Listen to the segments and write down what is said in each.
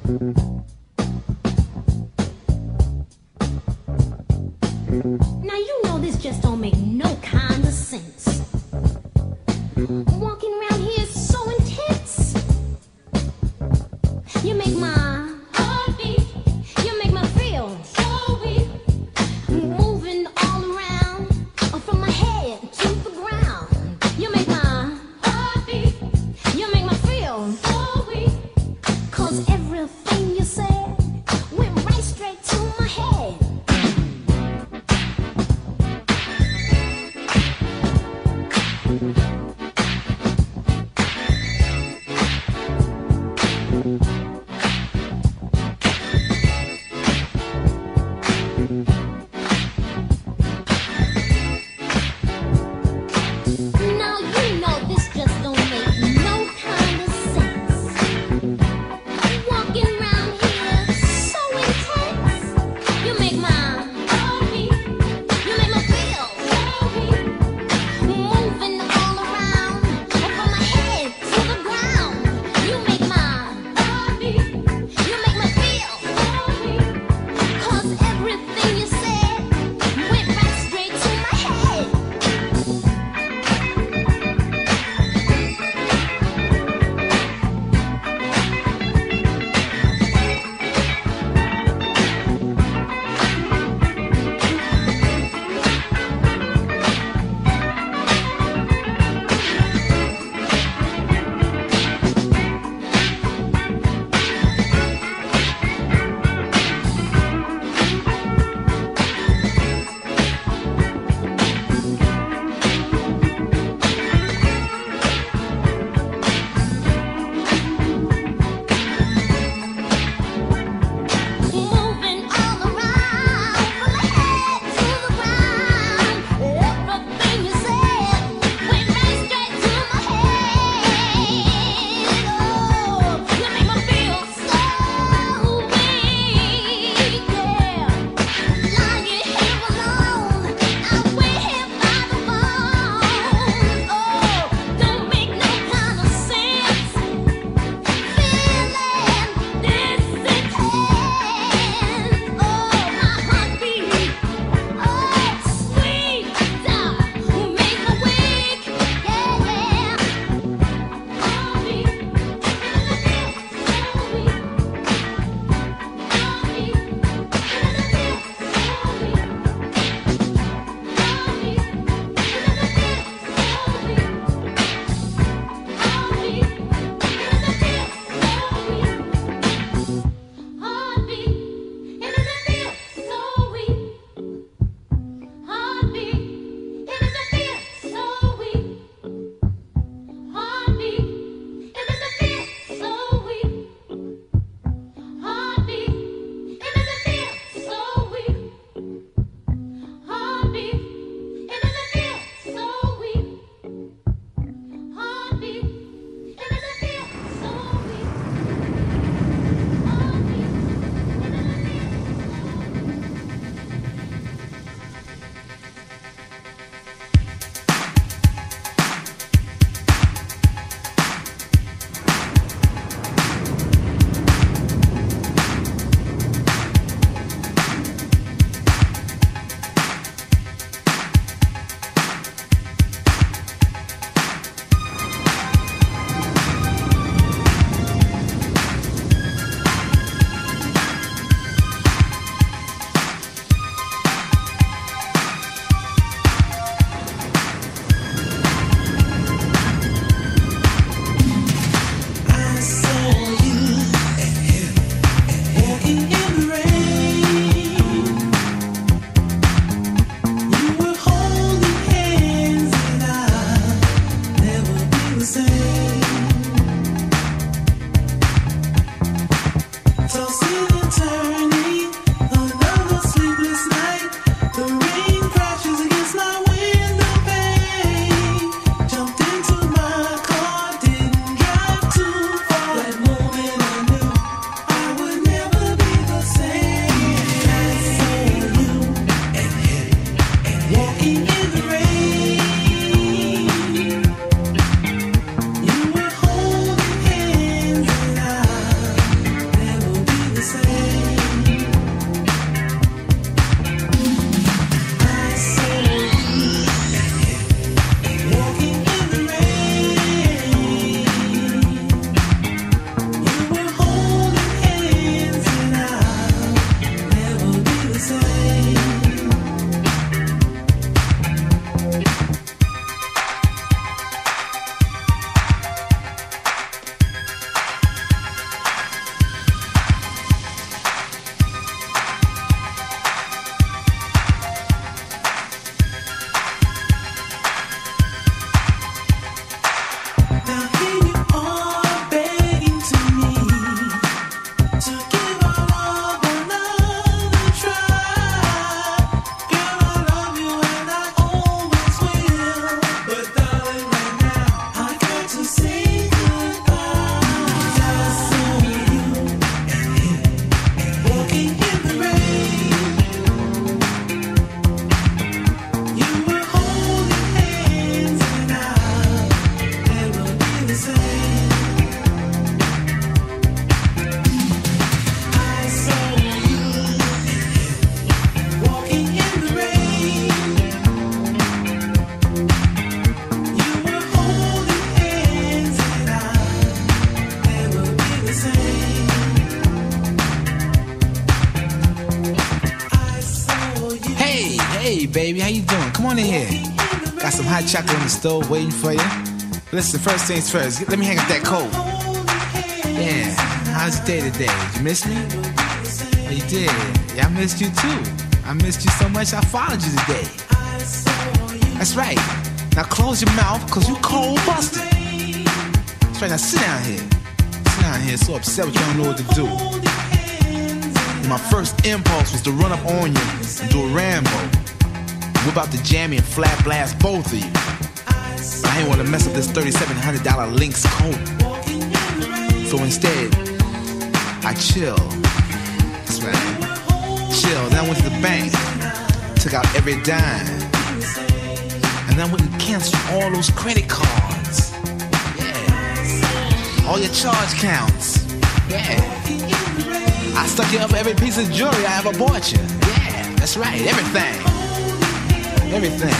Now you know this just don't make no kind of sense. Walking around here is so intense. You make my heart beat. You make me feel so weak. Moving all around, from my head to the ground. You make my heart beat. You make me feel so weak. 'Cause everything you Hey, baby, how you doing? Come on in here. Got some hot chocolate on the stove waiting for you. Listen, first things first, let me hang up that coat. Yeah, how's your day today? Did you miss me? Oh, you did? Yeah, I missed you too. I missed you so much I followed you today. That's right. Now close your mouth, cause you cold busted. That's right, now sit down here. Sit down here, so upset with you, don't know what to do. And my first impulse was to run up on you and do a Rambo. Whip out the jammy and flat blast both of you. But I ain't want to mess up this $3,700 Lynx coat. So instead, I chill. That's right. Chill. Then I went to the bank, took out every dime, and then I went and canceled all those credit cards. Yeah. All your charge counts. Yeah. I stuck you up for every piece of jewelry I ever bought you. Yeah, that's right. Everything. Everything.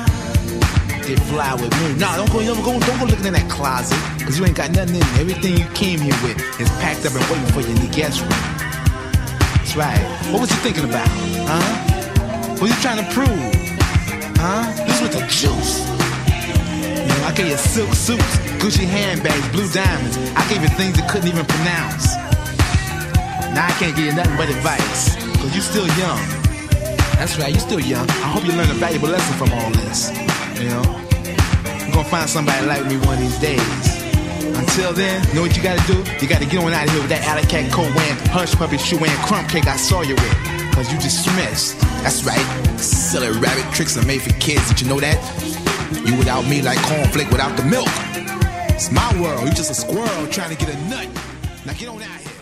Get fly with me. Nah, don't go looking in that closet, cause you ain't got nothing in there. Everything you came here with is packed up and waiting for you in the guest room. That's right. What was you thinking about? Huh? What was you trying to prove? Huh? This was the juice. You know, I gave you silk suits, Gucci handbags, blue diamonds. I gave you things you couldn't even pronounce. Now I can't give you nothing but advice, cause you still young. That's right, you still young. I hope you learn a valuable lesson from all this. You know? You're gonna find somebody like me one of these days. Until then, you know what you gotta do? You gotta get on out of here with that alley cat coat wearing, hush puppy shoe wearing, crumb cake I saw you with. Cause you dismissed. That's right. Silly rabbit tricks are made for kids. Did you know that? You without me like cornflake without the milk. It's my world. You just a squirrel trying to get a nut. Now get on out of here.